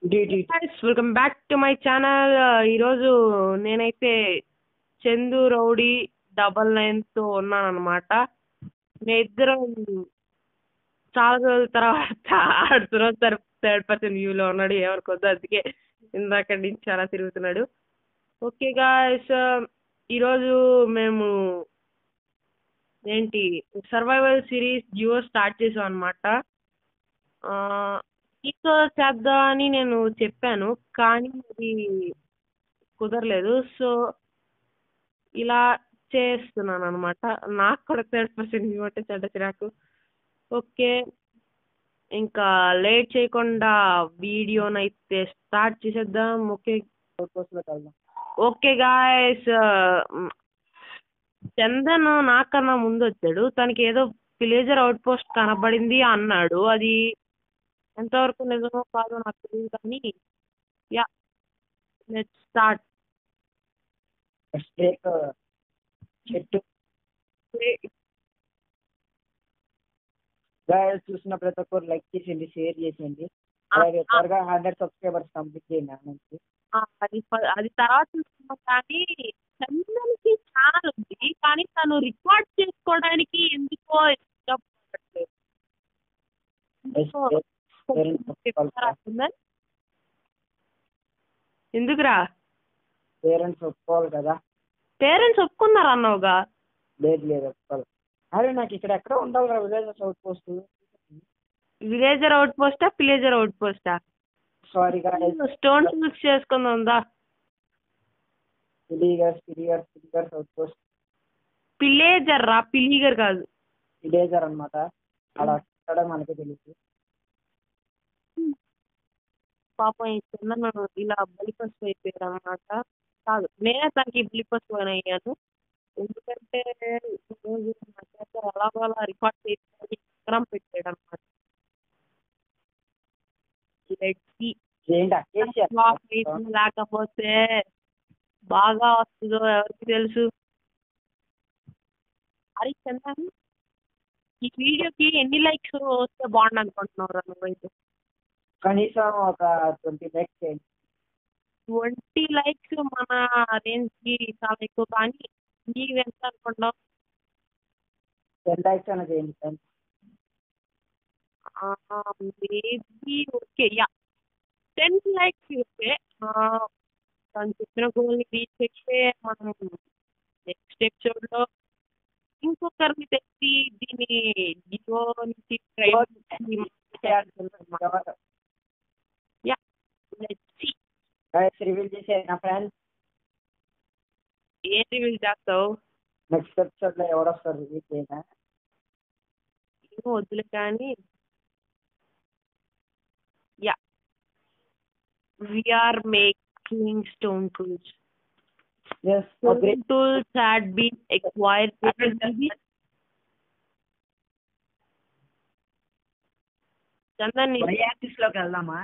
Welcome back to my channel. ఈరోజు నేనైతే Chandu rowdy 99తో ఉన్నాను అనమాట. నేను ఇద్దరం చాలా రోజుల తర్వాత ఆడుతున్నాం. థర్డ్ పర్సన్ వ్యూలో ఉన్నాడు, ఏమనుకోద్దు. అందుకే ఇందాక నుంచి చాలా తిరుగుతున్నాడు. ఓకే గాయ్స్, ఈరోజు మేము సర్వైవల్ సిరీస్ జియో స్టార్ట్ చేసాం అనమాట. మీతో చేద్దామని నేను చెప్పాను, కానీ అది కుదరలేదు. సో ఇలా చేస్తున్నాను అనమాట. నాకు కూడా థర్డ్ పర్సన్ వ్యూ అంటే చెడ్డ చిరాకు. ఓకే, ఇంకా లేట్ చేయకుండా వీడియోనైతే స్టార్ట్ చేసేద్దాం. ఓకే గాయస్, చందన్ నాకన్నా ముందు వచ్చాడు. తనకి ఏదో విలేజర్ అవుట్ పోస్ట్ కనబడింది అన్నాడు. అది ఎంతవరకు నిజమో కాదో నాకు తెలియదు, కానీ యా, లెట్స్ స్టార్ట్. చెట్టు గాయస్ చూసిన ప్రతి ఒక్కరు లైక్ చేసేయండి, షేర్ చేసేయండి. అలాగే త్వరగా 100 సబ్స్క్రైబర్స్ కంప్లీట్ చేయండి నుంచి. అది తర్వాత చూసుకున్నాం. కానీ చందన్కి ఛానల్ ఉంది, కానీ తను రికార్డ్ చేసుకోవడానికి ఎందుకో ఇష్టపడట్లేదు. ఎందుకురా? పేరెంట్స్ ఒప్పుకోవాలి కదా. పేరెంట్స్ ఒప్పుకున్నారు అన్నావుగా. లేదు ఒప్పుకోవాలి. అరే నాకు ఇక్కడ ఎక్కడ ఉండాలి విలేజర్ అవుట్ పోస్ట్. విలేజర్ అవుట్ పోస్టా పిలేజర్ అవుట్ పోస్టా? సారీ స్టోన్ టూల్స్ చేసుకుందా. Pillager outpost. పిలేజర్ రా, పిలీగర్ కాదు. విలేజర్ అనమాట. అక్కడ మనకి తెలుసు. పాపం ఈ చిన్న ఇలా బలిపస్ అయిపోయాడు అనమాట. కాదు, నేనే తనకి బలిపస్ అయ్యాను. ఎందుకంటే ఈరోజు నా చేత ఎలాగోలా రికార్డ్ చేసి విక్రమ్ పెట్టాడు అనమాట. లేకపోతే బాగా వస్తుందో ఎవరికి తెలుసు. అరే చందన్, ఈ వీడియోకి ఎన్ని లైక్స్ వస్తే బాగుండు అనుకుంటున్నావు నువ్వైతే? కనీసం ఒక 20 లైక్స్ చేయండి. 20 లైక్స్ మన రేంజ్ కి చాలా ఎక్కువ, కానీ నీవు ఎంత అనుకుంటావు? 10 లైక్స్ అయినా చేయండి friends. Maybe okay, yeah 10 likes okay. తను చెప్పిన గోల్ని రీచ్ అయితే మనం నెక్స్ట్ ఎపిసోడ్లో ఇంకొకరిని తెచ్చి దీన్ని జియో నుంచి రివీల్ చేసే నా ఫ్రెండ్స్. ఏం రివీల్ చేస్తావు? నెక్స్ట్ ఎపిసోడ్ లో ఎవడొస్తారు రివీల్ చేయనా? ఏమో వద్దులే, కానీ yeah, we're making stone tools. Yes, stone tools had been acquired. Chandan లోకి వెళ్దామా?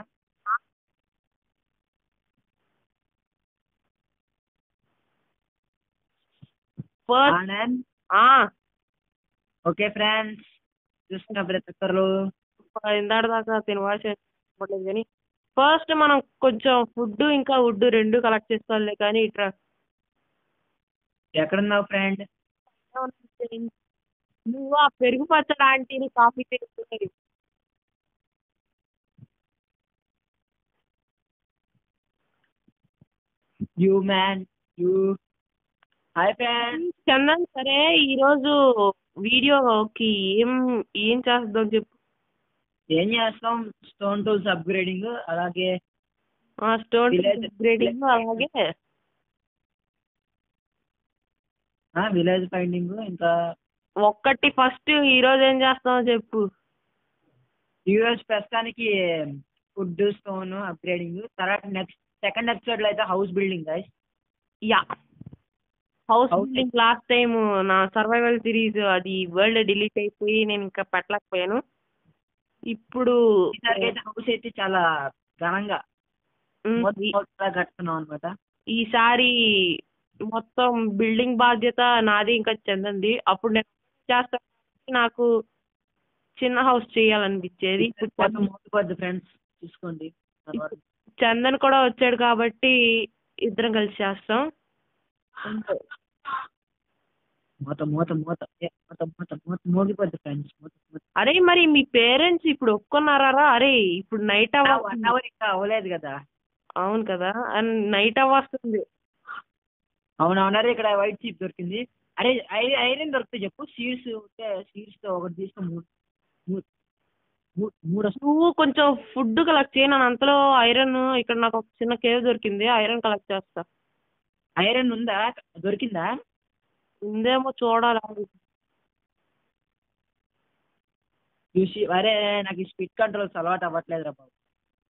ఓకే ఫ్రెండ్స్, చూస్తున్న ప్రతి ఒక్కరు ఇందాక దాకా తిని వాడలేదు. కానీ ఫస్ట్ మనం కొంచెం ఫుడ్ ఇంకా వుడ్ 2 కలెక్ట్ చేసుకోవాలి. కానీ ఇట్లా ఎక్కడున్నావు ఫ్రెండ్? నువ్వు ఆ పెరుగు పచ్చడి ఆంటీని కాఫీ చేస్తుంది. యూ మ్యాన్ యూ. Hi friends. చందన్, సరే ఈరోజు వీడియోకి ఏం చేద్దాం చెప్పు. ఏం చేస్తాం? స్టోన్ టూల్స్ అప్గ్రేడింగ్, అలాగే స్టోన్ అప్గ్రేడింగ్, అలాగే విలేజ్ ఫైండింగ్. ఇంకా ఒక్కటి ఫస్ట్ ఈరోజు ఏం చేస్తామో చెప్పు. యూఎస్ ప్రస్తుతానికి ఫుడ్, స్టోన్ అప్గ్రేడింగ్. తర్వాత నెక్స్ట్ సెకండ్ ఎపిసోడ్ లో అయితే house building guys. Yeah, house building. Last time నా సర్వైవల్ సిరీస్ అది వరల్డ్ డిలీట్ అయిపోయి నేను ఇంకా పెట్టలేకపోయాను. ఇప్పుడు హౌస్ అయితే చాలా ఘనంగా కట్టుకున్నాం అనమాట. ఈసారి మొత్తం బిల్డింగ్ బాధ్యత నాది, ఇంకా చందంది. అప్పుడు నేను చేస్తాను, నాకు చిన్న హౌస్ చేయాలనిపించేది. ఫ్రెండ్స్ చూసుకోండి. చందన్ కూడా వచ్చాడు కాబట్టి ఇద్దరం కలిసి చేస్తాం. అంతే. మూత మూత మూత మూత మూత మూత మోగిపోద్ది ఫ్రెండ్స్. మూత మూత. అరే మరి మీ పేరెంట్స్ ఇప్పుడు ఒప్పుకున్నారా? అరే ఇప్పుడు నైట్ 1 hour ఇంకా అవ్వలేదు కదా. అవును కదా, నైట్ అవ్వస్తుంది. అవునవునరే ఇక్కడ వైట్ చీప్ దొరికింది. అరే ఐరన్ దొరికితే చెప్పు. సీడ్స్ ఉంటే సీడ్స్తో ఒకటి తీసుకో. మూడు నువ్వు కొంచెం ఫుడ్ కలెక్ట్ చేయి, నన్ను అంతలో ఐరన్ ఇక్కడ నాకు ఒక చిన్న కేవ్ దొరికింది, ఐరన్ కలెక్ట్ చేస్తా. ఐరన్ ఉందా? దొరికిందా? ఉందేమో చూడాలి. చూసి అరే నాకు ఈ స్పీడ్ కంట్రోల్స్ అలవాటు అవ్వట్లేదు రా బాబు.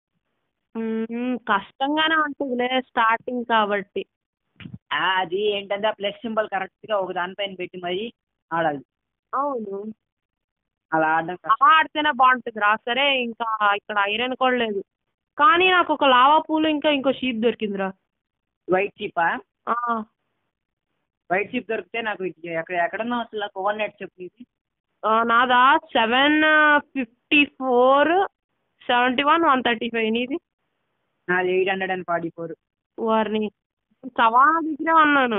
కష్టంగానే ఉంటుందిలే స్టార్టింగ్ కాబట్టి. అది ఏంటంటే ఆ ప్లస్ సింబల్ కరెక్ట్గా ఒక దానిపైన పెట్టి మరి ఆడాలి. అవును, అలా ఆడడం అలా ఆడితేనే బాగుంటుంది రా. సరే ఇంకా ఇక్కడ ఐరన్ కూడా లేదు, కానీ నాకు ఒక లావా పూలు ఇంకా ఇంకో షీప్ దొరికిందిరా. వైట్ చీపా? ఆ, వైట్ చీప్ దొరికితే నాకు ఎక్కడన్నా అసలు కోఆర్డినేట్ చెప్పు ఇది. నాదా 754 71 135. నీది? నాది 844. వారిని సవా దగ్గరే ఉన్నాను.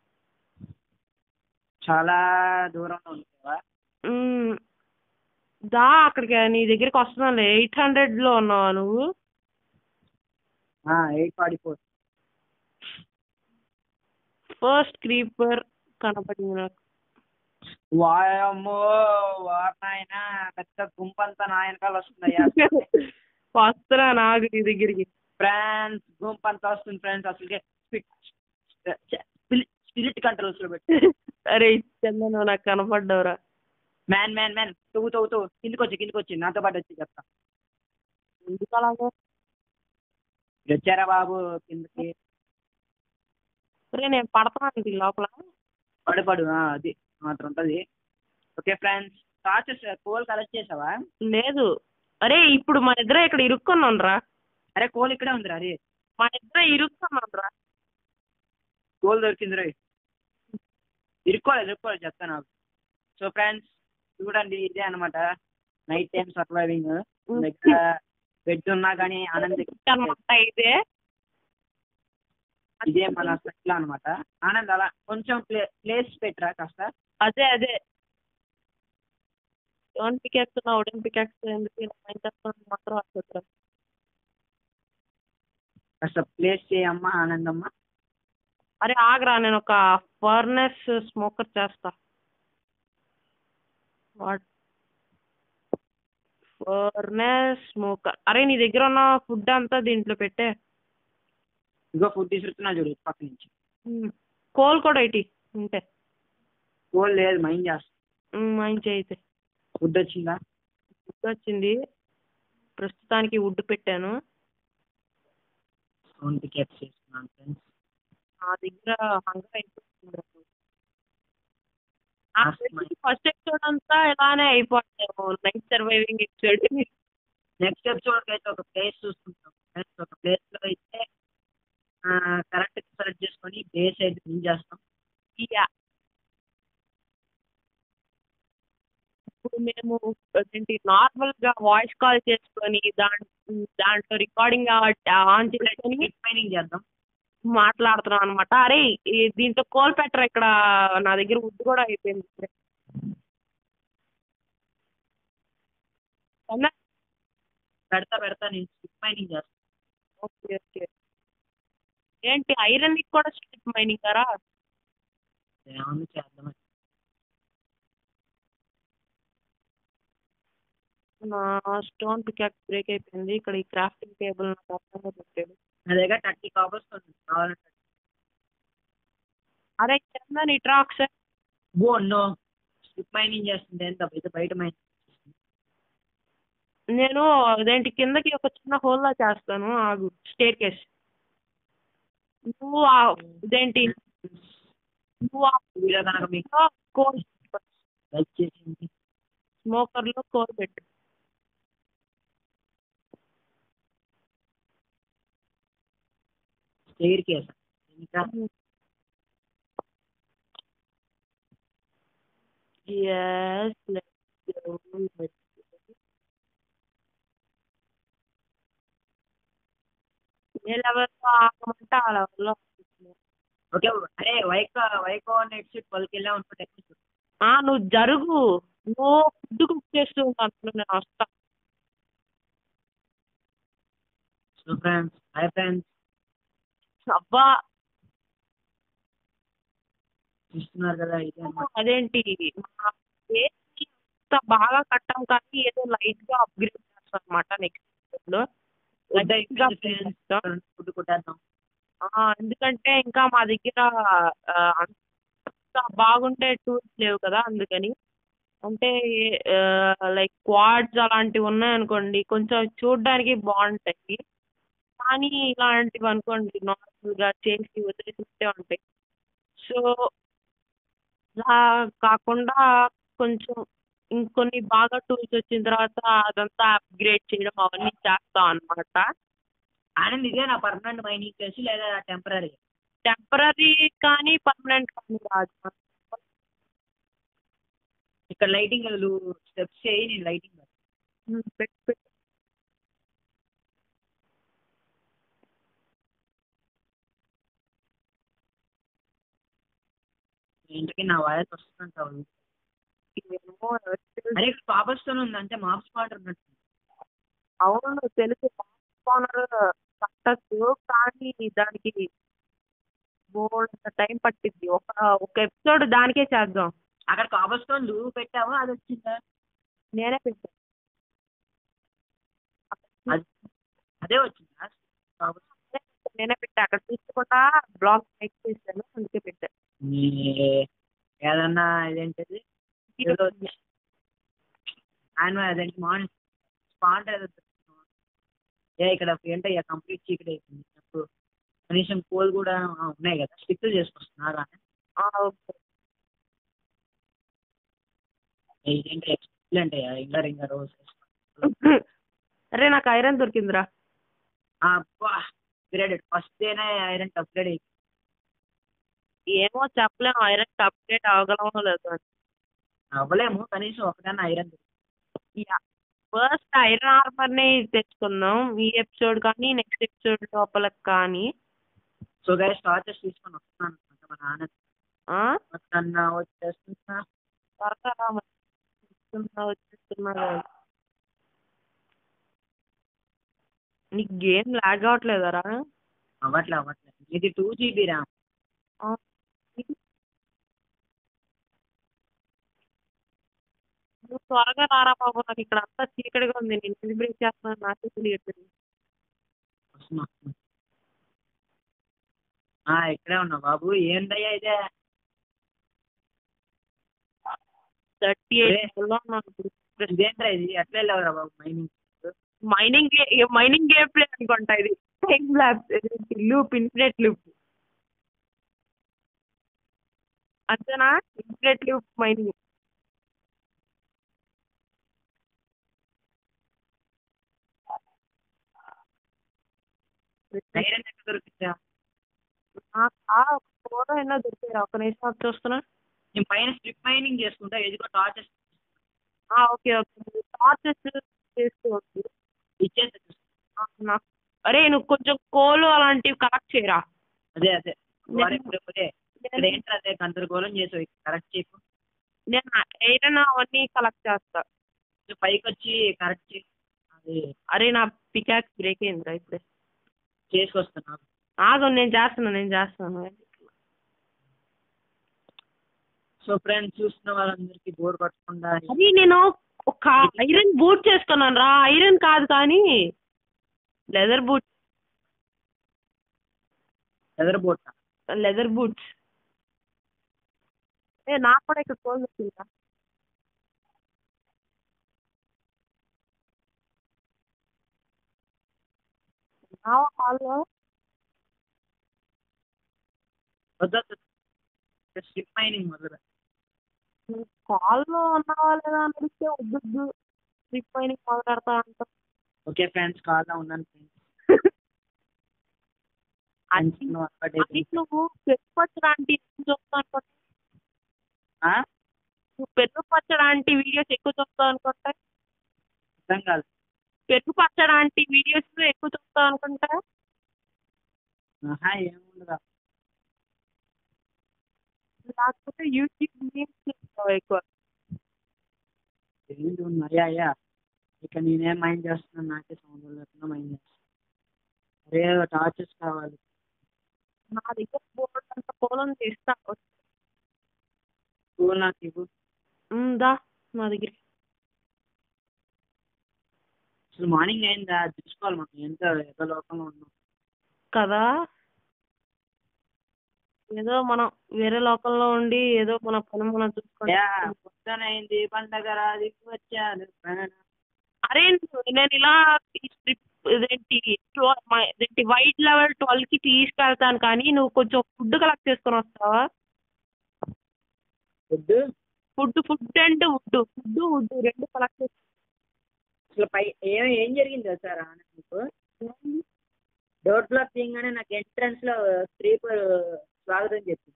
చాలా దూరంలో ఉంది కదా. దా అక్కడికి నీ దగ్గరికి వస్తున్నాను. 800లో ఉన్నావా నువ్వు? 844. ఫస్ట్ క్రీపర్ కనపడింది నాకు. వాయమ్మో వారినాయన పెద్ద గుంపంతా నా వెనకాల వస్తుందయ్యా. వస్తున్నా నాకు నీ దగ్గరికి. ఫ్రెండ్స్ గుంపంతా వస్తుంది ఫ్రెండ్స్. అసలుకే స్పిరిట్ కంట్రోల్స్ లో పెట్టి. అరే చందన్ నాకు కనపడ్డావురా. మ్యాన్ తవ్వు కిందికి వచ్చి నాతో పాటు వచ్చి చెప్తా. ఎందుకు అలాగే? వచ్చారా బాబు కిందకి? సరే నేను పడతాను లోపల. పడు అది మాత్రం ఉంటుంది. ఓకే ఫ్రెండ్స్, కోల్ కలెక్ట్ చేసావా? లేదు. అరే ఇప్పుడు మన ఇద్దరం ఇక్కడ ఇరుక్కున్నాం రా. అరే కోల్ ఇక్కడే ఉందిరా. అరే మన ఇద్దరం ఇరుక్కున్నాం రా. కోల్ దొరికింది రా. ఇరుక్కోలేదు చెప్తా నాకు. సో ఫ్రెండ్స్ చూడండి, ఇదే అనమాట నైట్ టైం సర్వైవింగ్. దగ్గర బెడ్ ఉన్నా కానీ ఆనంద్ ఇదే మన స్పెషల్ అనమాట. ఆనంద్ అలా కొంచెం ప్లేస్ పెట్టరా కాస్త. అదే స్టోన్ పికాక్స్ వుడెన్ పికాక్స్ ఎందుకు మాత్రం వస్తుంది. కాస్త ప్లేస్ చేయమ్మా ఆనందమ్మ. అరే ఆగరా, నేను ఒక ఫర్నెస్ స్మోకర్ చేస్తా. Furnace smoker. అరే నీ దగ్గర ఉన్న ఫుడ్ అంతా దీంట్లో పెట్టే. ఇంకో ఫుడ్ తీసుకున్నా చూడు పక్క నుంచి. కోల్ కూడా ఇటీ ఉంటే. కోల్ లేదు, మైండ్ చేస్తా. మైండ్ చేయితే. ఫుడ్ వచ్చిందా? ఫుడ్ వచ్చింది, ప్రస్తుతానికి వుడ్ పెట్టాను. నా దగ్గర హంగర్ అయిపోతుంది. ఫస్ట్ ఎపిసోడ్ అంతా ఇలానే అయిపోతాము, night surviving episode. Next episode అయితే ఒక ప్లేస్ చూసుకుంటాం. ఒక ప్లేస్ లో అయితే కరెక్ట్ సెలెక్ట్ చేసుకొని బేస్ అయితే బిల్ చేస్తాం. ఇప్పుడు మేము నార్మల్ గా వాయిస్ కాల్ చేసుకొని దాంట్లో రికార్డింగ్ ఆన్ చేసుకొని మైనింగ్ చేద్దాం, మాట్లాడుతున్నాం అనమాట. అరే దీంట్లో కోల్ పెట్టరా, ఇక్కడ నా దగ్గర వుడ్ కూడా అయిపోయింది. పెడతా నేను స్ట్రిప్ మైనింగ్ చేస్తాను. ఓకే. ఏంటి ఐరన్ కూడా స్ట్రిప్ మైనింగ్ కదా? ఏమన్నా చేద్దాం. నా స్టోన్ పికాక్స్ బ్రేక్ అయిపోయింది. ఇక్కడ ఈ క్రాఫ్టింగ్ టేబుల్ నాకు అర్థంగా పెట్టాడు. నా దగ్గర 30 కాపర్స్ కావాలంటే. అరే చందన్ ఇట్రా ఒకసారి. నో, స్ట్రిప్ మైనింగ్ చేస్తుంటే ఎంత బయట మైనింగ్. నేను అదేంటి కిందకి ఒక చిన్న హోల్లా చేస్తాను, ఆగు. Staircase. నువ్వు ఇదేంటి కనుక మీకు కోల్ వచ్చేసింది. స్మోకర్లో కోల్ పెట్టు. స్టేర్ కేస్ ఇంకా yes let's go. ఏ లెవెల్లో ఆగమంటే ఆ లెవెల్లో ఆగుతున్నాను. ఓకే. అరే వైకో నెట్ సీట్ 12కి వెళ్ళాం అనుకో టెక్నిక్. నువ్వు జరుగు, నువ్వు ఫుడ్ కుక్ చేస్తూ ఉంటాను, నేను వస్తా. సో ఫ్రెండ్స్, హాయ్ ఫ్రెండ్స్, అబ్బా, చూస్తున్నారు కదా ఇదే అన్నమాట. అదేంటి మా base కి అంత బాగా కట్టాం కానీ ఏదో లైట్ గా అప్గ్రేడ్ చేస్తాం అనమాట నెక్స్ట్ లో. ఫుడ్ అయిపోయింది ఫ్రెండ్స్, ఫుడ్ కొట్టేద్దాం. ఎందుకంటే ఇంకా మా దగ్గర అంత బాగుంటే టూల్స్ లేవు కదా, అందుకని. అంటే లైక్ క్వాడ్స్ అలాంటివి ఉన్నాయనుకోండి కొంచెం చూడడానికి బాగుంటాయి, కానీ ఇలాంటివి అనుకోండి నార్మల్గా చేసి వదిలేసినట్టే ఉంటాయి. సో అలా కాకుండా కొంచెం ఇంకొన్ని బాగా టూల్స్ వచ్చిన తర్వాత అదంతా అప్గ్రేడ్ చేయడం అవన్నీ చేస్తాం అనమాట. ఆనంద్, ఇదే నా పర్మనెంట్ మైనింగ్ ప్లేస్ లేదా టెంపరీ? టెంపరీ కానీ పర్మనెంట్ కానీ కాదు. ఇక్కడ లైటింగ్ స్టెప్స్ చేయి, నేను లైటింగ్ పెట్టు. ఇంటికి నా వాయిస్ వస్తుంటావు. ఇవేమో ఎవరికి తెలుసు? అరే కాపర్ స్టోన్ ఉంది అంటే మాప్ స్పాట్ ఉన్నట్టు. అవును తెలుసు, కార్నర్ కట్టచ్చు కానీ దానికి బోల్డ్ టైం పట్టిద్ది. ఒక ఎపిసోడ్ దానికే చేద్దాం. అక్కడ కాపర్ స్టోన్ నువ్వు పెట్టావా, అది వచ్చిందా? నేనే పెట్టాను. అదే వచ్చిందా cobblestone? నేనే పెట్టా, అక్కడ చూసుకుంటా బ్లాగ్ టైప్ చేశాను, అందుకే పెట్టా. ఏదన్నా ఇదేంటిది ఆయన అదేంటి మార్నింగ్ స్పాట్ ఏదో ఇక్కడ ఏంటయ్యా కంప్లీట్ చీకటి అయిపోయింది. ఇప్పుడు కనీసం కోల్ కూడా ఉన్నాయి కదా, స్టిక్లు చేసుకొస్తున్నారా? ఓకే. ఇదేంటి ఎక్సలెంట్ అయ్యా, ఇంకా ఇంకా రోజు అరే నాకు ఐరన్ దొరికిందిరా. అప్గ్రేడెడ్ ఫస్ట్ డేనే ఐరన్ అప్గ్రేడ్ అయిపోయింది. ఏమో చెప్పలేము ఐరన్ అప్డేట్ అవ్వగలమో లేదు అని. అవ్వలేము, కనీసం ఒకదాన్ని ఐరన్. ఫస్ట్ ఐరన్ ఆర్మర్నే తెచ్చుకుందాం ఈ ఎపిసోడ్ కానీ నెక్స్ట్ ఎపిసోడ్ లోపలకు కానీ. సో గైస్ టార్చెస్ తీసుకొని వస్తున్నాను అనమాట మా నాన్న వచ్చేస్తున్నా. త్వరగా వచ్చేస్తున్నా. నీకు గేమ్ లాగ్ అవ్వట్లేదరా? అవ్వట్లేదు. ఇది 2 GB ర్యామ్. నువ్వు త్వరగా రారా బాబు, నాకు ఇక్కడ అంతా చీకటిగా ఉంది, నేను ఎందుకు బ్రేక్ చేస్తున్నాను నాకే తెలియట్లేదు. ఇక్కడే ఉన్నా బాబు. ఏంటయ్యా ఇదే 38 లో ఉన్నాను ఇప్పుడు. ఇదేంట్రా ఇది, ఎట్లా వెళ్ళావురా బాబు మైనింగ్? మైనింగ్ గేమ్ ప్లే అనుకుంటా ఇది. Time labs loop, infinite loop అంతేనా? Infinite loop mining. ఐరన్ ఎక్కడ దొరికిందా? ఫోటో అయినా దొరికారా? ఒక నిమిషం వచ్చి చూస్తున్నా. నేను పైన స్ట్రిప్ మైనింగ్ చేసుకుంటా, ఎదుగు టార్చెస్. ఓకే టార్చెస్ చేసుకోవచ్చు. ఇచ్చేసి అరే నువ్వు కొంచెం కోలు అలాంటివి కలెక్ట్ చేయరా. అదే ఏంట్రా అదే గందరగోళం చేసావు, కరెక్ట్ చేయకు. నేను ఐరన్ అవన్నీ కలెక్ట్ చేస్తా. పైకి వచ్చి కరెక్ట్ చేయి. అరే నా పికాక్స్ బ్రేక్ అయిందిరా ఇప్పుడే. చేసుకొస్తున్నా ఆగు, నేను చేస్తాను. సో ఫ్రెండ్స్, చూస్తున్న వాళ్ళందరికీ బోర్ పట్టకుండా అది నేను ఒక ఐరన్ బూట్ చేసుకున్నాను రా. ఐరన్ కాదు కానీ లెదర్ బూట్. Leather boots. నాకు కూడా ఇక్కడ కోల్ వచ్చిందా? హాల్లో స్ట్రిప్ మైనింగ్ మొదలు. కాల్లో ఉన్నావా లేదా అని అడిగితే వద్దు, స్ట్రిప్ మైనింగ్ మొదలు పెడతా అంట. ఓకే ఫ్రెండ్స్, కాల్లో ఉన్నాను ఫ్రెండ్స్. నువ్వు పెట్టుపచ్చడానికి చూస్తా అనుకుంటా. నువ్వు పెట్టుపచ్చడానికి వీడియోస్ ఎక్కువ చూస్తావు అనుకుంటా. అర్థం కాదు. పెట్టుపచ్చడానికి వీడియోస్ ఎక్కువ చూస్తావు అనుకుంటా. ఆహా ఏముండదా. లేకపోతే యూట్యూబ్ మీమ్స్ చూస్తావా ఎక్కువ? ఏంటి అయ్యా అయ్యా, ఇక నేనేం మైండ్ చేస్తున్నాను, నాకే సౌండ్ లేకుండా మైండ్ చేస్తాను. అరే టార్చెస్ కావాలి. నా దగ్గర బోర్డు అంత పొలం తీస్తా. స్కూల్ నాకు ఇవ్వు. దా నా దగ్గర. అసలు మార్నింగ్ అయిందా చూసుకోవాలి, మనం ఎంత ఎంత లోకంలో ఉన్నాం కదా, ఏదో మనం వేరే లోకంలో ఉండి ఏదో మన పని మనం చూసుకుంటాం. పొద్దునైంది పండగ రాది వచ్చాను. అరే నేను ఇలా ఇదేంటి వైట్ లెవెల్ 12కి తీసుకెళ్తాను, కానీ నువ్వు కొంచెం ఫుడ్ కలెక్ట్ చేసుకొని వస్తావా? ఫుడ్ ఫుడ్ అండ్ వుడ్ రెండు కలెక్ట్ చేసి. అసలు పై ఏం జరిగింది సార్ మీకు? డోర్ బ్లాక్ చేయగానే నాకు ఎంట్రన్స్ లో స్లీపర్ స్వాగతం చెప్పింది.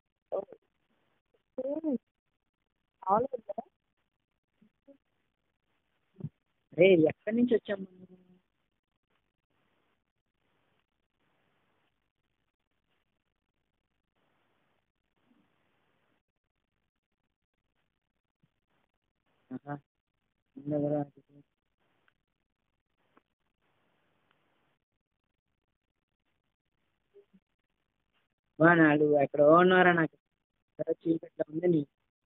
అరే ఎక్కడి నుంచి వచ్చాము? నాడు ఎక్కడ ఉన్నారా, నాకు చీకట్లో ఉంది నీ.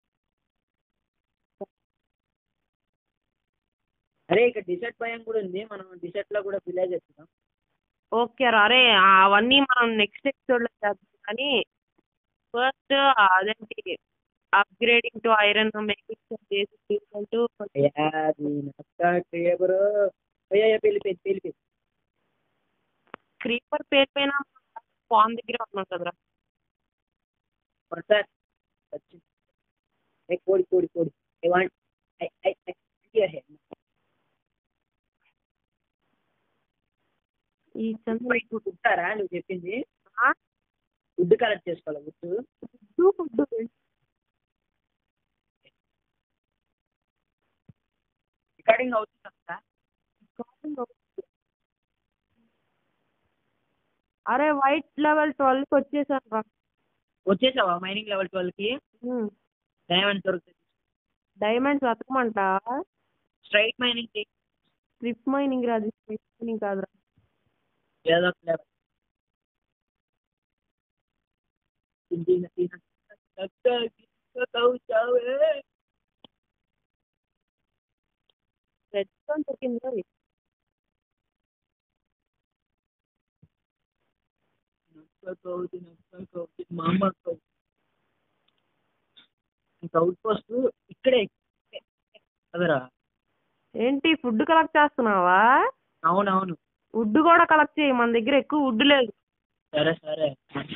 అరే ఇక్కడ డిసర్ట్ భయం కూడా ఉంది, మనం డిసర్ట్ లో కూడా విలేజ్ ఎక్కుదాం. ఓకే రా, అరే అవన్నీ మనం నెక్స్ట్ ఎపిసోడ్ లో చేద్దాం, కానీ ఫస్ట్ అదేంటి అప్గ్రేడింగ్ టు ఐరన్ పెళ్ళిపోయింది. క్రీపర్ పేరుపైన ఫామ్ దగ్గర ఉన్నాం కదరా. సార్ కోడి కోడి కోడి ఐ వాంట్ ఈ కుట్టారా నువ్వు చెప్పింది? వుడ్ కలెక్ట్ చేసుకోవాలి. వుడ్ రికార్డింగ్ అవుతుందా? అరే వైట్ లెవెల్ 12కి వచ్చేసాను రా. వచ్చేసావా మైనింగ్ లెవెల్ 12కి? డైమండ్స్ దొరుకుతుంది. డైమండ్స్ వెతకమంట. స్ట్రైట్ మైనింగ్, స్ట్రిప్ మైనింగ్ రాదు, స్ట్రిప్ మైనింగ్ కాదురా. ఏదో లెవెల్ రెడ్ స్టోన్ దొరికింది. మా అమ్మ అవుట్ పోస్ట్ ఇక్కడే కదరా. ఏంటి ఫుడ్ కలెక్ట్ చేస్తున్నావా? అవునవును, వుడ్ కూడా కలెక్ట్ చేయి, మన దగ్గర ఎక్కువ వుడ్ లేదు. సరే సరే.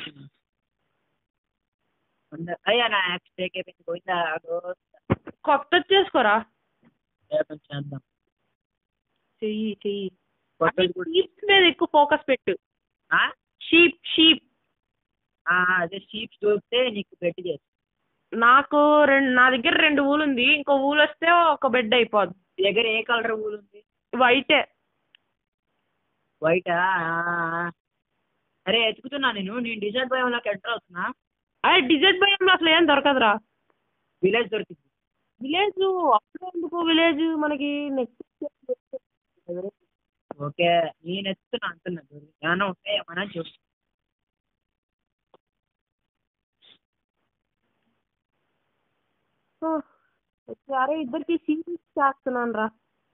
అయ్యా నా యాక్స్ టేక్ అయిపోయింది, పోయిందా? కొత్త చేసుకోరా. చేద్దాం, చెయ్యి చెయ్యి. షీప్స్ మీద ఎక్కువ ఫోకస్ పెట్టు. షీప్ అదే షీప్స్ దొరికితే నీకు బెడ్ చేసి. నాకు నా దగ్గర 2 ఊలు ఉంది, ఇంకో ఊలు వస్తే ఒక బెడ్ అయిపోద్ది. దగ్గర ఏ కలర్ ఊలు ఉంది? వైటే. వైటా? అరే ఎతుకుతున్నా నేను డిజర్ట్ భయంలోకి ఎంటర్ అవుతున్నా. అదే డిజర్ట్ భయంలో అసలు ఏం దొరకదురా. విలేజ్ దొరికింది. విలేజ్ అప్పుడు ఎందుకు విలేజ్ మనకి నెక్స్ట్. ఓకే నేను ఎత్తుతున్నా అంటున్నా, ఏమన్నా ఉంటాయా మన చూసి. అరే ఇద్దరికి షీల్డ్ చేస్తున్నాను రా.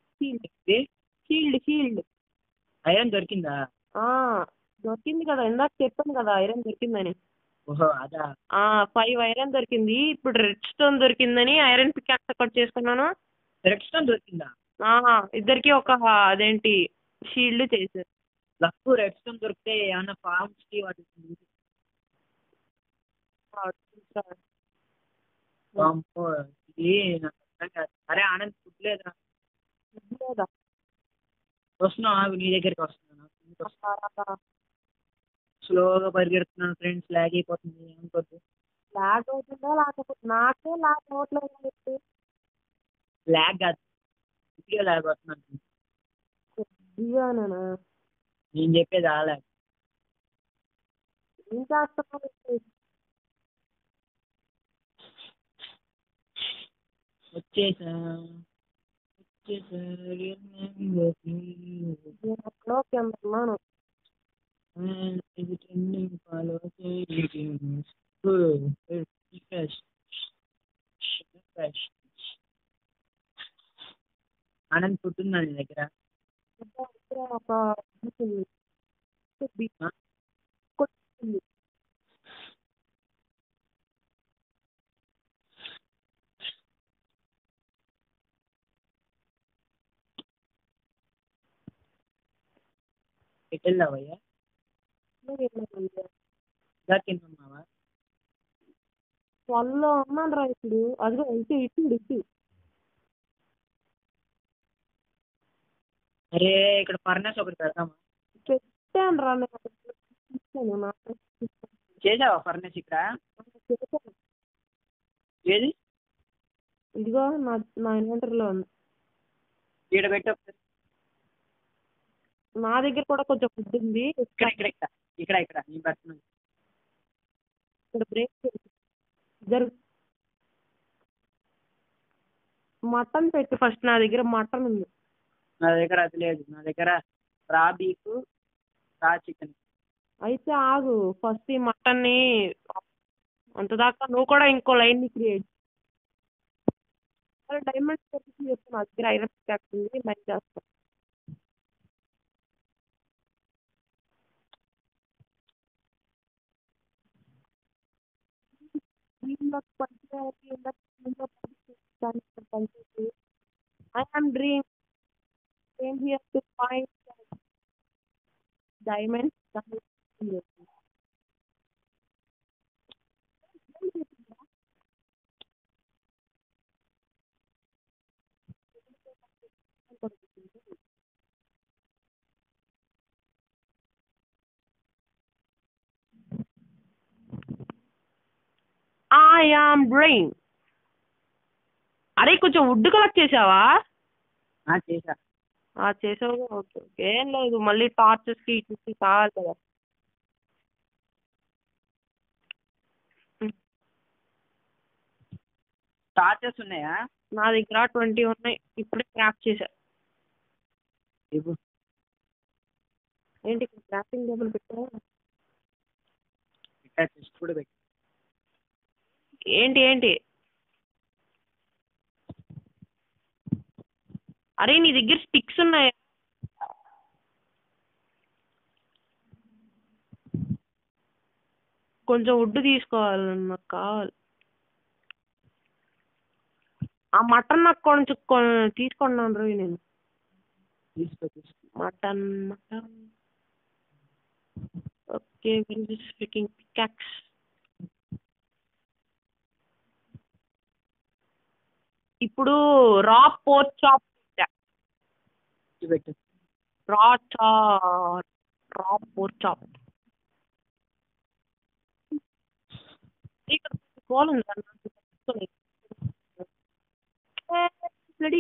షీల్డ్ ఐరన్ దొరికిందా? దొరికింది కదా, ఇందాక చెప్పాను కదా ఐరన్ దొరికిందని. ఓహో అదా. 5 ఐరన్ దొరికింది. ఇప్పుడు రెడ్ స్టోన్ దొరికిందని ఐరన్ పికాక్స్ ఒకటి చేసుకున్నాను. రెడ్ స్టోన్ దొరికిందా? ఇద్దరికి ఒక అదేంటి షీల్డ్ చేశారు. లక్ రెడ్ స్టోన్ దొరికితే ఏమన్నా ఫార్మ్స్ కి వాటి ఇది నాకు అర్థం కాదు. అరే ఆనంద్ ఫుడ్ లేదా? వస్తున్నావా? నీ దగ్గరికి వస్తున్నాను. స్లోగా పరిగెడుతున్నాను ఫ్రెండ్స్, లాగ్ అయిపోతుంది. ఏమనుకోద్దు. లాగ్ అవుతుందా? లేకపోతే నాకే లాగ్ అవ్వట్లేదు. లాగ్ కాదు, ఇప్పుడే లాగ్ వస్తున్నాను. కొద్దిగానా? నేను చెప్పేది ఆ లాగ్. ఏం చేస్తున్నావు? వచ్చేసా నేను ఎక్కడో కింద ఉన్నాను. ఆనంద్ ఫుడ్ ఉందా నీ దగ్గర? ఇక్కడ ఒక బీచ్ ఉంది. బీచ్ ఆ? ఉంది. ఎటు వెళ్ళావయ్యా? ఇలా తిన్నావా? వాళ్ళలో ఉన్నాను రా ఇప్పుడు. అదిగో ఇటు ఇటు ఇటు అరే ఇక్కడ ఫర్నెస్ ఒకటి పెడదామా? పెట్టాను రా. నేను అక్కడ చూస్తాను. నాకు చేసావా ఫర్నెస్ ఇక్కడ? చేశాను. ఏది? ఇదిగో నా ఇన్వెంటర్లో ఉంది. ఇక్కడ పెట్టు ఒకసారి. నా దగ్గర కూడా కొంచెం ఫుడ్ ఉంది. ఇక్కడ ఇక్కడ ఇక్కడ ఇక్కడ ఇక్కడ నేను పెడుతున్నాను. ఇక్కడ బ్రేక్ జరుగు. మటన్ పెట్టి ఫస్ట్. నా దగ్గర మటన్ ఉంది. నా దగ్గర అది లేదు. నా దగ్గర రా బీఫ్, రా చికెన్. అయితే ఆగు, ఫస్ట్ ఈ మటన్ని అంతదాకా నువ్వు కూడా ఇంకో లైన్ని క్రియేట్. డైమండ్స్ పెట్టి చెప్పు. నా దగ్గర ఐరన్ స్టాక్ ఉంది. లైన్ చేస్తాను. I am dream came here to find diamonds. I am brain. అరే కొంచెం వుడ్ కలెక్ట్ చేసావా? చేసా. చేసావు. Okay okay. ఏం లేదు, మళ్ళీ టార్చెస్కి ఇటుకి కావాలి కదా. టార్చెస్ ఉన్నాయా? నా దగ్గర 20 ఉన్నాయి. ఇప్పుడే క్రాఫ్ట్ చేశా. ఏంటి ఇక్కడ క్రాఫ్టింగ్ టేబుల్ పెట్టా? కూడా పెట్టు. ఏంటి ఏంటి? అరే నీ దగ్గర స్టిక్స్ ఉన్నాయా? కొంచెం వుడ్ తీసుకోవాలి, నాకు కావాలి. ఆ మటన్ నాకు కొంచెం తీసుకున్నాను రోజు నేను. తీసుకో. Mutton mutton. Okay, speaking pickaxe. ఇప్పుడు రా పోర్క్ చాప్ పెట్టు. Raw pork chop. ఇక్కడ కోల్ ఉంది. రెడీ.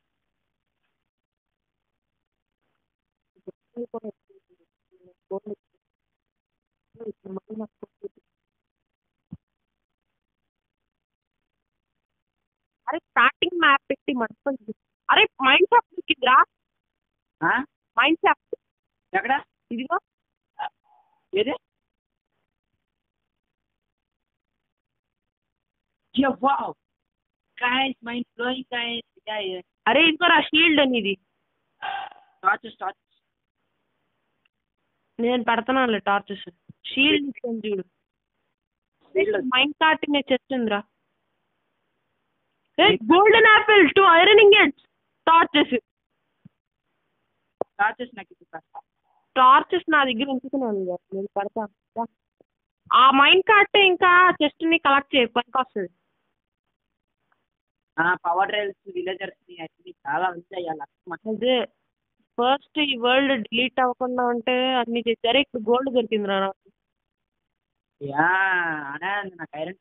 అరే స్టార్టింగ్ మ్యాప్ పెట్టి మర్చిపోయింది. అరే మైండ్ షాప్ దొరికిందిరా. మైండ్ షాప్ ఎక్కడ? ఇదిగో. ఏది? Wow guys, mind blowing guys. అరే ఇదిగోరా షీల్డ్ అనేది. టార్చెస్. నేను పెడతానులే టార్చెస్. షీల్డ్ చూడు. మైండ్ కార్టింగ్ చెస్ట్ ఉందిరా. Golden apple 2 iron ingots. Torches నాకు టార్చెస్ నా దగ్గర ఉంచుతున్నాను. నేను పెడతాను. ఆ మైండ్ కార్ట్ ఇంకా చెస్ట్ ని కలెక్ట్ చేయి, పనికి వస్తుంది. పవర్ డ్రైవ్స్, విలేజర్స్ అన్ని చాలా ఉంటాయి. అదే ఫస్ట్ ఈ వరల్డ్ డిలీట్ అవ్వకుండా ఉంటే అన్ని చేశారు. ఇప్పుడు గోల్డ్ దొరికిందిరా నాకు. నాకు ఐరన్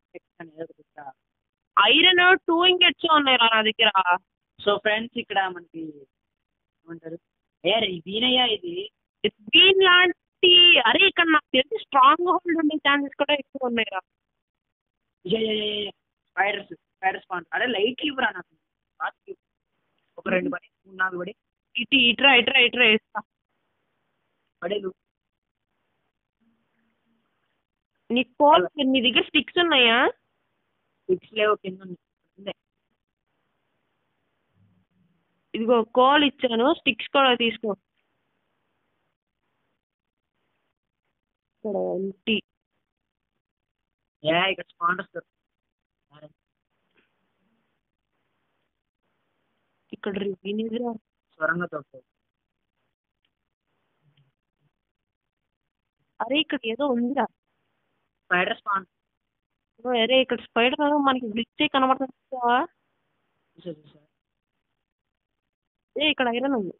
ఐరన్ 2 ఇంగెట్స్ ఉన్నాయిరా నా దగ్గర. సో ఫ్రెండ్స్, ఇక్కడ మనకి ఏమంటారు, వీనయ్యా ఇది గ్రీన్ ల్యాండ్ ఏంటి అరే ఇక్కడ నాకు తెలిసి స్ట్రాంగ్ హోల్డ్ ఉండే ఛాన్సెస్ కూడా ఎక్కువ ఉన్నాయిరా. స్పైడర్స్ స్పైడర్ స్పాన్ అరే లైట్ ఇవ్వరా నాకు fast ఇవ్వు. ఒక 2 పడి 3 4 పడి ఇట్రా ఇట్రా ఇట్రా వేస్తా. పడేలు నీ దగ్గర స్టిక్స్ ఉన్నాయా? 6 లేవు కింద ఉంది. ఇదిగో కోల్ ఇచ్చాను, స్టిక్స్ కూడా తీసుకో. ఇక్కడ empty. ఇక్కడ స్పాండర్స్ ఇక్కడ రివీనిదిరా. స్వరంగా దొరుకుతాయి. అరే ఇక్కడ ఏదో ఉందిరా. స్పైడర్ స్పాన్ అరే ఇక్కడ స్పైడర్ మనకి గ్లిచ్ కనబడుతుంది చూసావా? ఇక్కడ ఐరన్ ఉంది.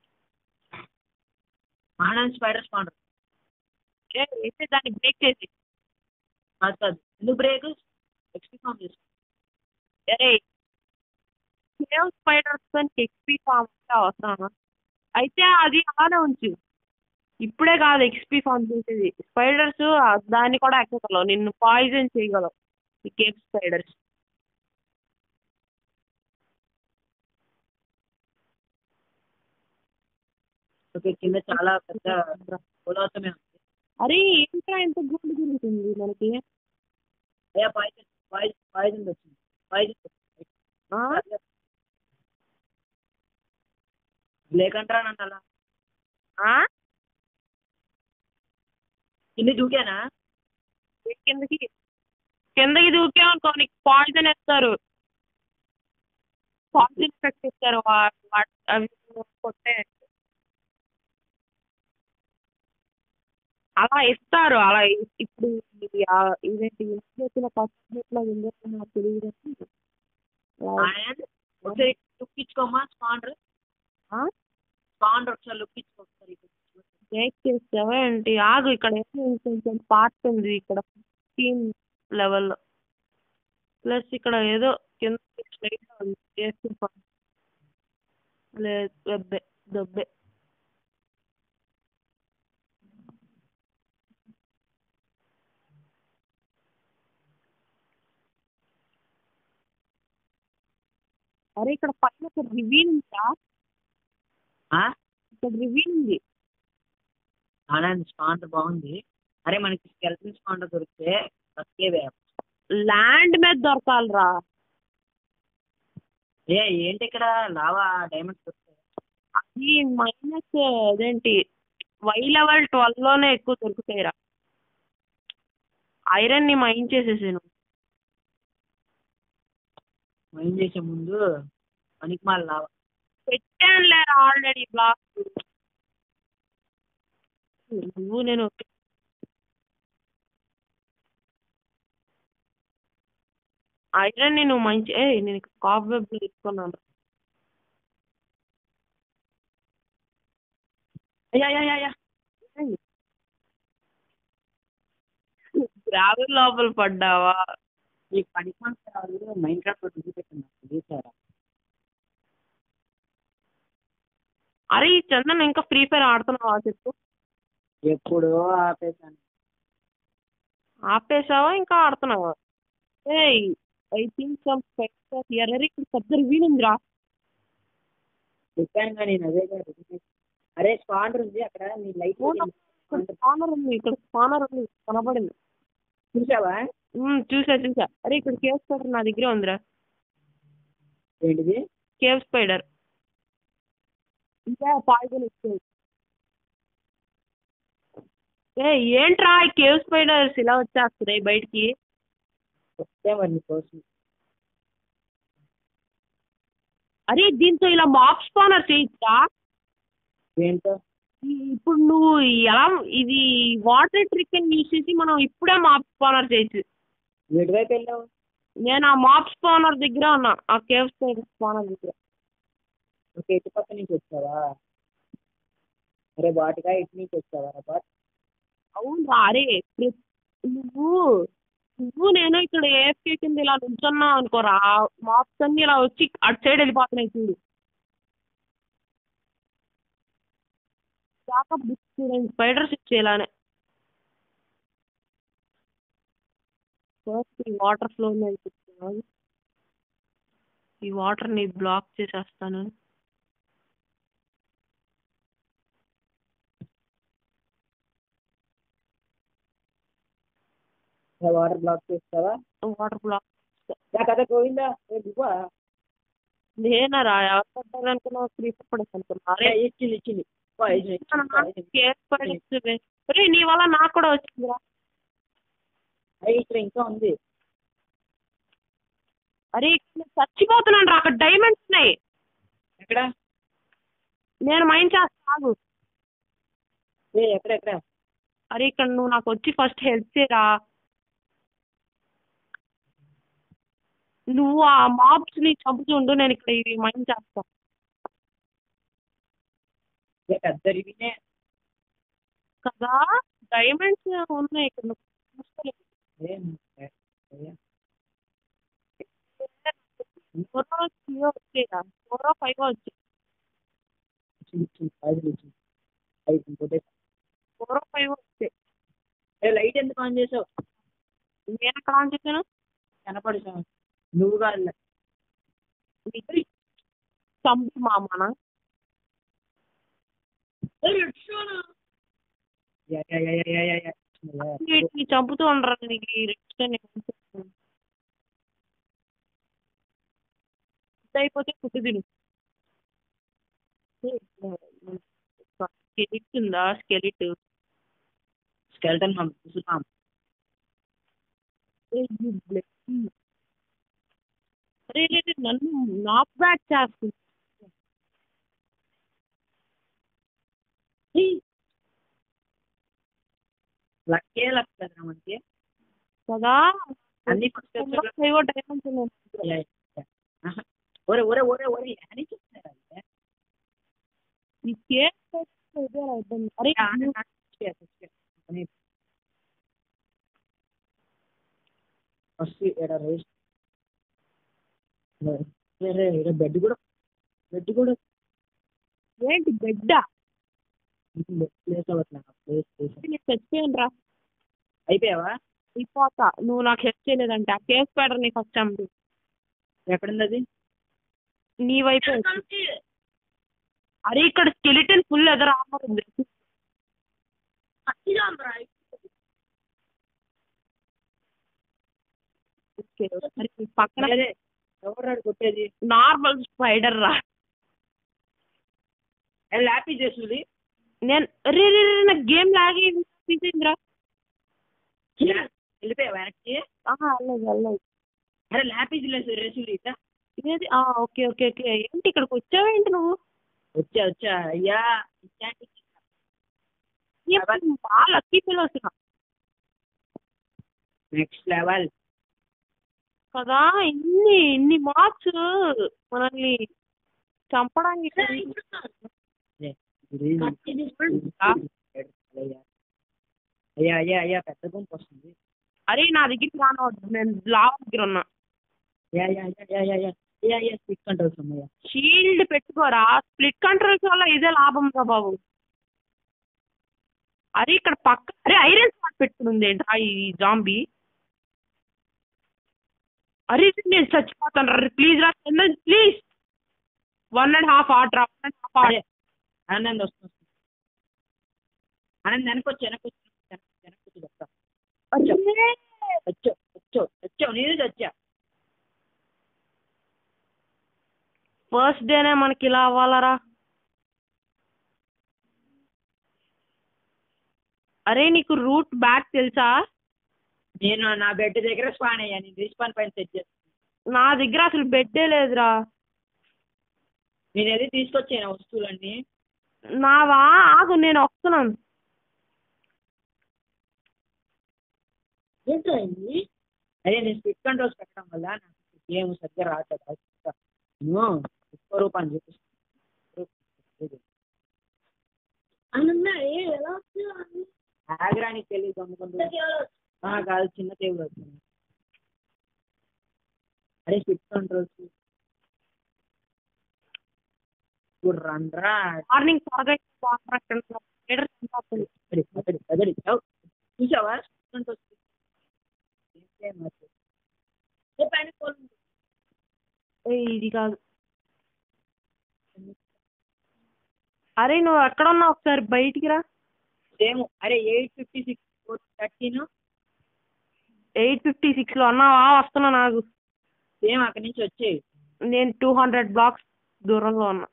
స్పైడర్ స్పాన్ వేస్తే దాన్ని బ్రేక్ చేసి. కాదు ఎందుకు బ్రేక్ ఎక్స్పీ ఫామ్ చేసుకో. అరే సేవ్ స్పైడర్స్ ఎక్స్పీ ఫామ్ అవసరమా? అయితే అది అలానే ఉంచు. ఇప్పుడే కాదు ఎక్స్పీ ఫామ్ చేసేది. స్పైడర్స్ దాన్ని కూడా ఎక్కగలవు, నిన్ను పాయిజన్ చేయగలవు ఈ కేవ్ స్పైడర్స్. ఓకే కింద చాలా పెద్ద పోలవతమే ఉంది. అరే ఏంట్రా ఎంత గుండు తిరుగుతుంది మనకి? పాయిజన్ పాయిజన్ పాయిజన్ వచ్చింది. పాయిజన్ లేకంటారా నన్ను అలా కింద దూకానా? కిందకి దూకామనుకో నీకు పాయిజన్ వేస్తారు, పాయిజన్ ఎఫెక్ట్ ఇస్తారు అవి కొట్టే. అలా ఇస్తారు అలా. ఇప్పుడు ఇదేంటి వచ్చిన ఫస్ట్ నాకు తెలియదు. ఒకసారి లుక్ ఇచ్చుకోమ్మా స్పాండర్ ఒకసారి లుక్ ఇచ్చుకో. బ్రేక్ చేస్తావా ఏంటి? ఆగు, ఇక్కడ కొంచెం పార్ట్ ఉంది ఇక్కడ 15 లెవెల్లో. ప్లస్ ఇక్కడ ఏదో కింద స్ట్రైట్గా ఉంది చేస్తున్నాను. లేదు దబ్బే. అరే ఇక్కడ పైన ఒక రివీల్ ఉందా? ఇక్కడ రివీల్ ఉంది. స్పాండర్ బాగుంది. అరే మనకి స్కెల్టన్ స్పాండర్ దొరికితే ల్యాండ్ మీద దొరకాలరా. ఏంటి ఇక్కడ లావా డైమండ్స్ దొరుకుతాయి. అది మైనస్ అదేంటి వై లెవెల్ 12లోనే ఎక్కువ దొరుకుతాయిరా. ఐరన్ ని మైన్ చేసేసాను. మైన్ చేసే ముందు పనికి మాల లావా పెట్టాను లేరా ఆల్రెడీ బ్లాక్. నువ్వు నేను ఐరన్ ని నువ్వు మంచి నేను కాఫ్ వెబ్ తీసుకున్నాను. గ్రావెల్ లోపల పడ్డావా? ఈ పనికి మాల మైండ్ క్రాఫ్ట్ పెట్టింది. అరే ఈ చందన్ ఇంకా ఫ్రీ ఫైర్ ఆడుతున్నావా చెప్పు? ఎప్పుడు ఆపేసాను. ఆపేసావా ఇంకా ఆడుతున్నావా? ఐ థింక్ సమ్ ఇక్కడ పెద్ద రివీల్ ఉందిరా. చెప్పాను నేను అదే. అరే స్పాండర్ ఉంది అక్కడ. నీ లైట్ స్పానర్ ఉంది, ఇక్కడ స్పానర్ ఉంది కనబడింది. చూసావా? చూసా. అరే ఇక్కడ కేవ్ స్పైడర్ నా దగ్గరే ఉందిరా. ఏంటిది? Cave spider. ఇంకా పాయిజన్ ఇచ్చేది. ఏంట్రా ఈ కేవ్ స్పైడర్స్ ఇలా వచ్చేస్తున్నాయి బయటికి? వస్తే మరి నీకోసం. అరే దీంతో ఇలా మాప్ స్పానర్ చేయొచ్చా? ఏంటో ఇప్పుడు నువ్వు ఎలా ఇది వాటర్ ట్రిక్ అని యూజ్ చేసి మనం ఇప్పుడే మాప్ స్పానర్ చేయొచ్చు. ఎటువైపు వెళ్ళావు? నేను ఆ మాప్ స్పానర్ దగ్గర ఉన్నా, ఆ కేవ్ స్పానర్ దగ్గర. ఓకే ఇటు పక్క నుంచి వచ్చావా? అరే వాటిగా ఇటు నుంచి వచ్చావా? అవును అరే నువ్వు నేను ఇక్కడ ఏఎఫ్కే కింద ఇలా నుంచున్నా అనుకోరా, మాప్స్ అన్ని ఇలా వచ్చి అటు సైడ్ వెళ్ళిపోతున్నాయి చూడు. బ్యాకప్ చూడండి, స్పైడర్స్ ఇచ్చేలానే. ఫస్ట్ ఈ వాటర్ ఫ్లో మీద ఈ వాటర్ని బ్లాక్ చేసేస్తాను. వాటర్ బ్లాక్ చేస్తావా? వాటర్ బ్లాక్ కథ పోయిందా? నేనరా ఎవరు పడ్డారు అనుకున్నా, క్రీపర్ పడేసి అనుకున్నా. ఇచ్చింది అరే నీ వల్ల నాకు కూడా వచ్చిందిరా. ఇక్కడ ఇంకా ఉంది. అరే ఇక్కడ చచ్చిపోతున్నాను రా, అక్కడ డైమండ్స్ ఉన్నాయి. ఎక్కడ? నేను మైండ్ చేస్తాను. ఎక్కడ? అరే ఇక్కడ నువ్వు నాకు వచ్చి ఫస్ట్ హెల్ప్ చేయరా. నువ్వు ఆ మాబ్స్ ని చంపుతుండు, నేను ఇక్కడ ఇది మైండ్ చేస్తా. పెద్దరివినే కదా డైమండ్స్ ఉన్నాయి ఇక్కడ, నువ్వు చూసుకోలేదు. 4 or 5 వచ్చాయి. 4 or 5 వచ్చాయి. లైట్ ఎందుకు ఆన్ చేసావు? నేను ఎక్కడ ఆన్ చేశాను? కనపడుచా నువ్వు కాదు. చంపు మామనా వీటిని చంపుతూ ఉండరు. నీకు అయిపోతే ఫుడ్ తిను. స్కెలిట్ ఉందా? స్కెలిట్ స్కెల్టన్ అరే నన్ను నాక్ బ్యాక్ చేస్తుంది. లక్కే లక్ కదా మనకి కదా. అన్ని డైమండ్స్ ఒరే ఒరే ఒరే ఒరే అని చెప్తున్నారు. అరే ఫస్ట్ బెడ్ కూడా ఏంటి బెడ్డా? ప్లేస్ అవ్వట్లేదు. చచ్చిపోయాను రా. అయిపోయావా? అయిపోతా. నువ్వు నాకు హెల్ప్ చేయలేదంటే ఆ కేస్ స్పైడర్ ని ఫస్ట్ చంపు. ఎక్కడుంది అది? నీ వైపు. అరే ఇక్కడ స్కెలిటన్ ఫుల్ ఎదరు ఆఫర్ ఉంది. పక్కన ఎవరు కొట్టేది? నార్మల్ స్పైడర్ రా. హ్యాపీ చేస్తుంది. నేను రే నాకు గేమ్ లాగి తీసిందిరా. వెళ్ళిపోయావా వెనక్కి? వెళ్ళలేదు. అరే ల్యాపీజ్ రేసులు ఇదేది. Okay okay okay. ఏంటి ఇక్కడికి వచ్చావేంటి నువ్వు? వచ్చా అయ్యా. బాగా లక్కీ ఫీల్ వస్తున్నా. నెక్స్ట్ లెవెల్ కదా. ఇన్ని మార్క్స్ మనల్ని చంపడానికి. అయ్యా అయ్యా అయ్యా పెద్ద గుంపు వస్తుంది. అరే నా దగ్గరికి రానవద్దు, నేను లావ్ దగ్గర ఉన్నా. స్ప్లిట్ కంట్రోల్స్ ఉన్నాయా? షీల్డ్ పెట్టుకోరా. స్ప్లిట్ కంట్రోల్స్ వల్ల ఇదే లాభం రా బాబు. అరే ఇక్కడ పక్క అరే ఐరన్ స్పాట్ పెట్టుకుంది ఏంట్రా ఈ జాంబీ. అరే నేను చచ్చిపోతాను రా. ప్లీజ్ రా ప్లీజ్. 1.5 హార్ట్ రా. 1.5 హార్ట్. ఆనంద్ వస్తుంది. ఆనంద్ వెనకొచ్చు చెప్తా. వచ్చావు నేను వచ్చా. ఫస్ట్ డేనే మనకి ఇలా అవ్వాలరా. అరే నీకు రూట్ బ్యాక్ తెలుసా? నేను నా బెడ్ దగ్గర స్పాన్ అయ్యా. నేను రిస్పాన్ పైన సెట్ చేస్తాను. నా దగ్గర అసలు బెడ్డే లేదురా. నేను ఏది తీసుకొచ్చాను వస్తువులన్నీ. నావా? ఆగు నేను వస్తున్నాను. ఏంటండి? అదే నేను స్ప్లిట్ కంట్రోల్స్ పెట్టడం వల్ల నాకు గేమ్ సరిగ్గా రావట్లేదు. విశ్వరూపాన్ని చూపిస్తాను. ఆగ్రానికి తెలియదు అమ్ముకుంటుంది కాదు. చిన్న టేబుల్ వచ్చింది. అరే స్ప్లిట్ కంట్రోల్స్ ఇప్పుడు రండ్రా. మార్నింగ్ త్వరగా స్పైడర్ చంపేస్తుంది. చూసావా ఇది కాదు. అరే నువ్వు ఎక్కడ ఉన్నావు, ఒకసారి బయటికి రా. సేమ్ అరే 856 13 856లో ఉన్నావా? వస్తున్నా నాకు. సేమ్ అక్కడి నుంచి వచ్చేయి. నేను 200 బ్లాక్స్ దూరంలో ఉన్నా.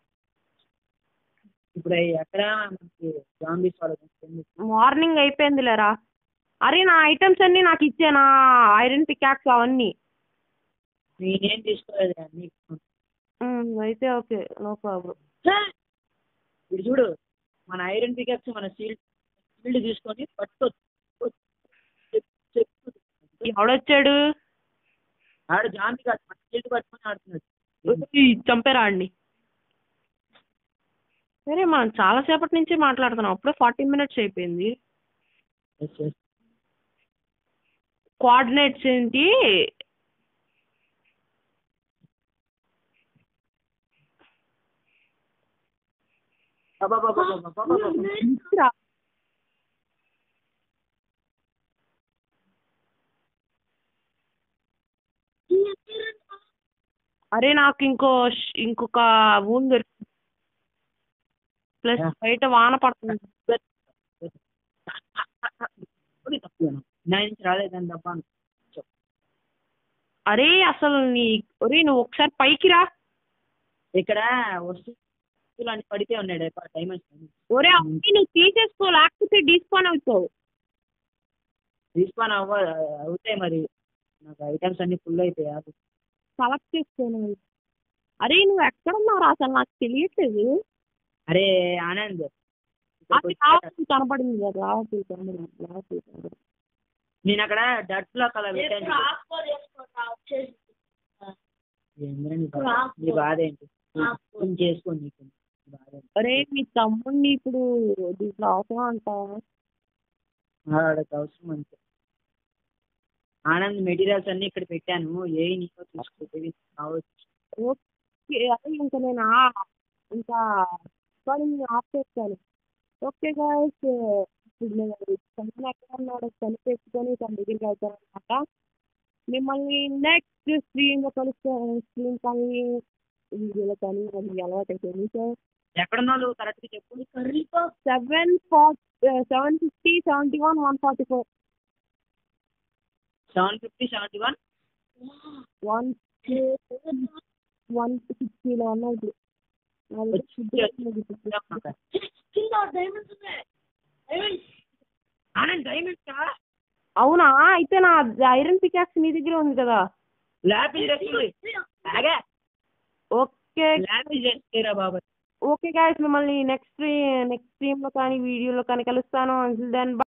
ఇప్పుడు ఎక్కడ మనకి జాంబీస్ మార్నింగ్ అయిపోయింది లేరా. అరే నా ఐటమ్స్ అన్ని నాకు ఇచ్చే, నా ఐరన్ పికాక్స్ అవన్నీ. నేనేం తీసుకోలేదు అన్ని. అయితే ఓకే, నో ప్రాబ్లం. ఇప్పుడు చూడు, మన ఐరన్ పికాక్స్ మన షీల్డ్ తీసుకొని పట్టుకోవచ్చు. ఎవడొచ్చాడు? ఆడు జాంబీ కాదు, మన షీల్డ్ పట్టుకొని ఆడుతున్నాడు. చంపేరా అండి. సరే మనం చాలాసేపటి నుంచి మాట్లాడుతున్నాం, అప్పుడే 40 minutes అయిపోయింది. కోఆర్డినేట్స్ ఏంటి? అరే నాకు ఇంకొక ఊన్ దొరికింది. ప్లస్ బయట వాన పడుతుంది. రాలేదని తప్ప. అరే అసలు నువ్వు ఒకసారి పైకి రా. ఇక్కడ వస్తువులు అన్ని పడితే ఉన్నాడు డైమండ్స్. ఒరే నువ్వు తీసేసుకో, లేకపోతే డిస్పాన్ అవుతావు. డిస్పాన్ అవుతాయి మరి, నాకు ఐటమ్స్ అన్ని ఫుల్ అయిపోయాయి. సెలెక్ట్ చేసుకోను. అరే నువ్వు ఎక్కడున్నావు అసలు నాకు తెలియట్లేదు. అరే ఆనంద్, కనపడింది కదా, రావట్లేదు కనపడింది. నేను అక్కడ డట్ బ్లాక్ అలా పెట్టాను. నీ బాధ ఏంటి చేసుకోండి. అరే మీ తమ్ముడిని ఇప్పుడు దీంట్లో అవసరం అంటావా? వాడికి అవసరం అంతే. ఆనంద్ మెటీరియల్స్ అన్ని ఇక్కడ పెట్టాను, ఏ నీకో చూసుకుంటే ఓకే. అదే ఇంకా నేను ఇంకా ఆఫ్ చేస్తాను. ఓకే గాయస్, ఇప్పుడు నేను తను ఎక్కడ ఉన్నాడో కనిపెట్టుకొని తన దగ్గరికి వెళ్తాను అనమాట. మిమ్మల్ని నెక్స్ట్ స్ట్రీమ్లో కలుస్తాను. స్ట్రీమ్ కానీ వీడియోలో కానీ అది అలవాటు అయిపోయింది. సో ఎక్కడున్నావు కరెక్ట్గా చెప్పు. 750 71 144 750 71 160లో ఉన్నాయి. అవునా? అయితే నా ఐరన్ పికాక్స్ నీ దగ్గర ఉంది కదా. ఓకే గాయస్, మిమ్మల్ని నెక్స్ట్ స్ట్రీమ్లో కానీ వీడియోలో కానీ కలుస్తాను. Until then